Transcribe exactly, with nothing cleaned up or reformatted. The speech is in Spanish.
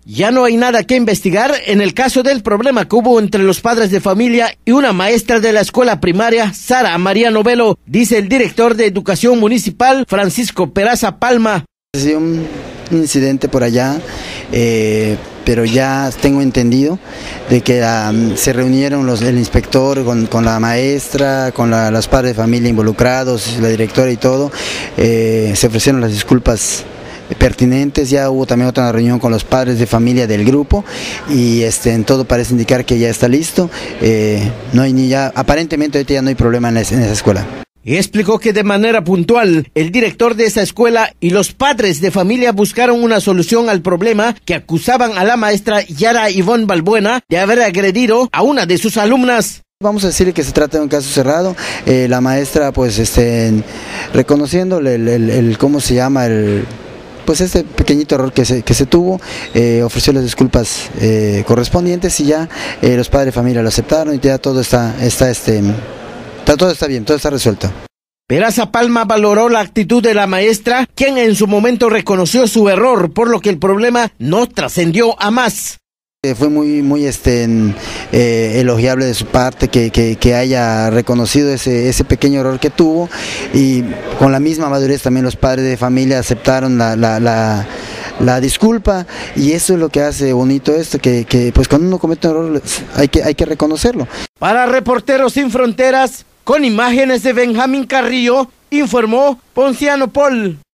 Ya no hay nada que investigar en el caso del problema que hubo entre los padres de familia y una maestra de la escuela primaria, Sara María Novelo, dice el director de Educación Municipal, Francisco Peraza Palma. Sí, un incidente por allá, eh, pero ya tengo entendido de que um, se reunieron los, el inspector con, con la maestra, con la, los padres de familia involucrados, la directora y todo, eh, se ofrecieron las disculpas pertinentes. Ya hubo también otra reunión con los padres de familia del grupo y este, en todo parece indicar que ya está listo, eh, no hay ni ya, aparentemente ahorita ya no hay problema en, esa, en esa escuela. Y explicó que de manera puntual, el director de esa escuela y los padres de familia buscaron una solución al problema que acusaban a la maestra Yara Ivonne Balbuena de haber agredido a una de sus alumnas. Vamos a decirle que se trata de un caso cerrado, eh, la maestra pues este, reconociéndole el, el, el, ¿cómo se llama? El, pues este pequeñito error que se, que se tuvo, eh, ofreció las disculpas eh, correspondientes y ya eh, los padres de familia lo aceptaron y ya todo está, está este... todo está bien, todo está resuelto. Peraza Palma valoró la actitud de la maestra, quien en su momento reconoció su error, por lo que el problema no trascendió a más. Fue muy muy este eh, elogiable de su parte que, que, que haya reconocido ese, ese pequeño error que tuvo, y con la misma madurez también los padres de familia aceptaron la, la, la, la disculpa, y eso es lo que hace bonito esto, que, que pues cuando uno comete un error hay que, hay que reconocerlo. Para Reporteros Sin Fronteras, con imágenes de Benjamín Carrillo, informó Ponciano Paul.